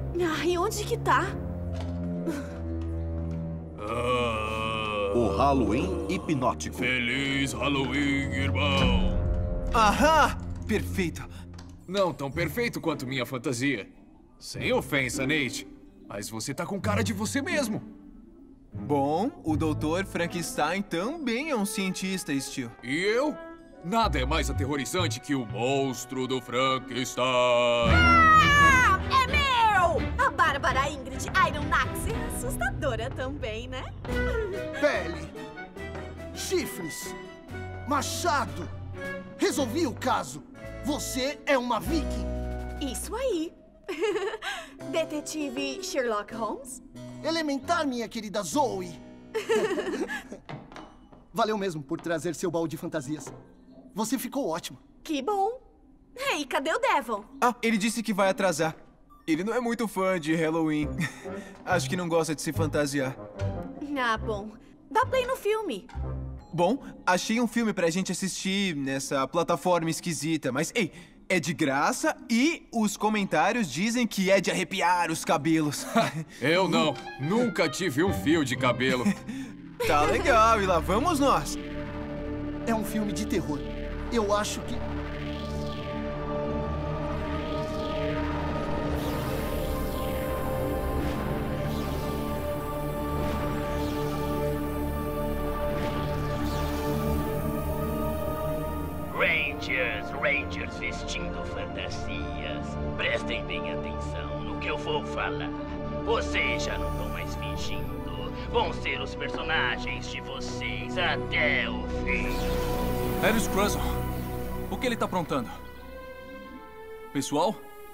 Ai, onde que tá? O Halloween hipnótico. Feliz Halloween, irmão! Aham! Perfeito. Não tão perfeito quanto minha fantasia. Sem ofensa, Nate. Mas você tá com cara de você mesmo. Bom, o Dr. Frankenstein também é um cientista, Steel. E eu? Nada é mais aterrorizante que o monstro do Frankenstein. Ah, é meu! A Bárbara Ingrid Ironax é assustadora também, né? Pele, chifres, machado. Resolvi o caso. Você é uma viking. Isso aí. Detetive Sherlock Holmes? Elementar, minha querida Zoe. Valeu mesmo por trazer seu baú de fantasias. Você ficou ótimo. Que bom. Ei, cadê o Devon? Ah, ele disse que vai atrasar. Ele não é muito fã de Halloween. Acho que não gosta de se fantasiar. Ah, bom. Dá play no filme. Bom, achei um filme pra gente assistir nessa plataforma esquisita, mas ei, é de graça e os comentários dizem que é de arrepiar os cabelos. Eu não. Nunca tive um fio de cabelo. Tá legal, e lá vamos nós. É um filme de terror. Eu acho que... Rangers vestindo fantasias. Prestem bem atenção no que eu vou falar. Vocês já não estão mais fingindo. Vão ser os personagens de vocês até o fim. Harris Cruzon, o que ele tá aprontando? Pessoal?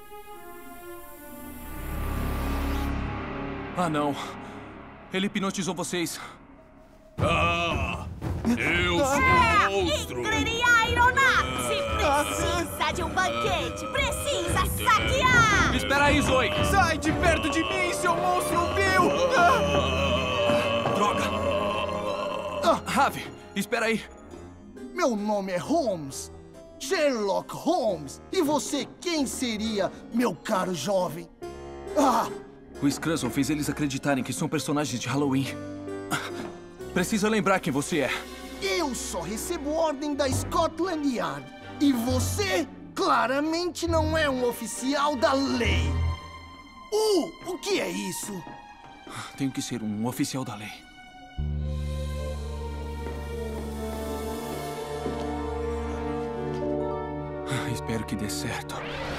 Ah, não. Ele hipnotizou vocês. Ah! Eu sou um monstro! Ingrid Ironax precisa de um banquete! Precisa saquear! Espera aí, Zoe! Sai de perto de mim, seu monstro vil! Droga! Ravi, espera aí! Meu nome é Holmes. Sherlock Holmes. E você, quem seria, meu caro jovem? Ah! O Scruzon fez eles acreditarem que são personagens de Halloween. Precisa lembrar quem você é. Eu só recebo ordem da Scotland Yard. E você, claramente, não é um oficial da lei. O que é isso? Tenho que ser um oficial da lei. Espero que dê certo.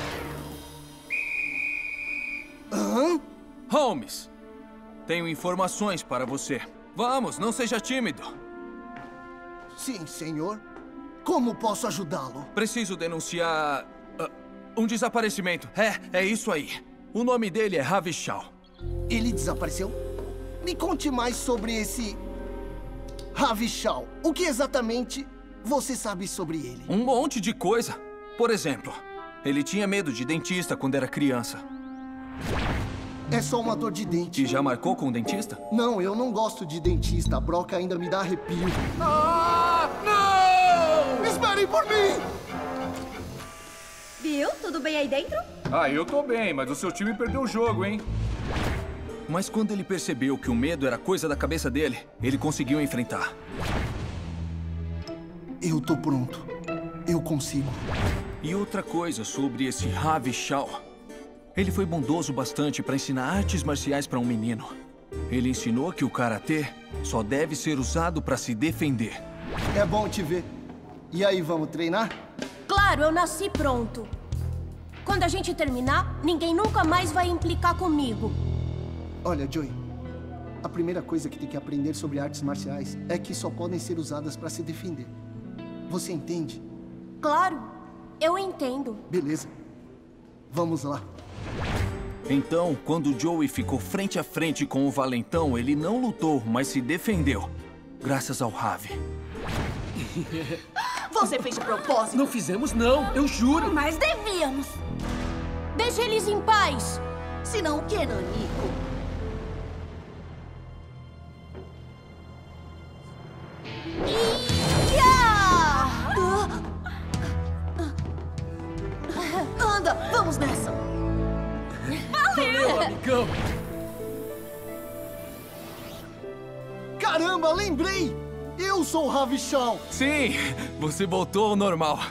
Hã? Holmes, tenho informações para você. Vamos, não seja tímido. Sim, senhor. Como posso ajudá-lo? Preciso denunciar... um desaparecimento. É isso aí. O nome dele é Ravi Shaw. Ele desapareceu? Me conte mais sobre esse... Ravi Shaw. O que exatamente você sabe sobre ele? Um monte de coisa. Por exemplo, ele tinha medo de dentista quando era criança. É só uma dor de dente. E já marcou com o dentista? Não, eu não gosto de dentista. A broca ainda me dá arrepio. Ah, não! Esperem por mim! Bill, tudo bem aí dentro? Ah, eu tô bem, mas o seu time perdeu o jogo, hein? Mas quando ele percebeu que o medo era coisa da cabeça dele, ele conseguiu enfrentar. Eu tô pronto. Eu consigo. E outra coisa sobre esse Ravi Shaw. Ele foi bondoso bastante para ensinar artes marciais para um menino. Ele ensinou que o karatê só deve ser usado para se defender. É bom te ver. E aí, vamos treinar? Claro, eu nasci pronto. Quando a gente terminar, ninguém nunca mais vai implicar comigo. Olha, Joey, a primeira coisa que tem que aprender sobre artes marciais é que só podem ser usadas para se defender. Você entende? Claro, eu entendo. Beleza. Vamos lá. Então, quando Joey ficou frente a frente com o valentão, ele não lutou, mas se defendeu. Graças ao Ravi. Você fez de propósito. Não fizemos, não. Eu juro. Mas devíamos. Deixe eles em paz. Senão o que, Nanico? Anda, vamos nessa. Valeu! amigão. Caramba, lembrei! Eu sou o Ravi Shaw. Sim, você voltou ao normal.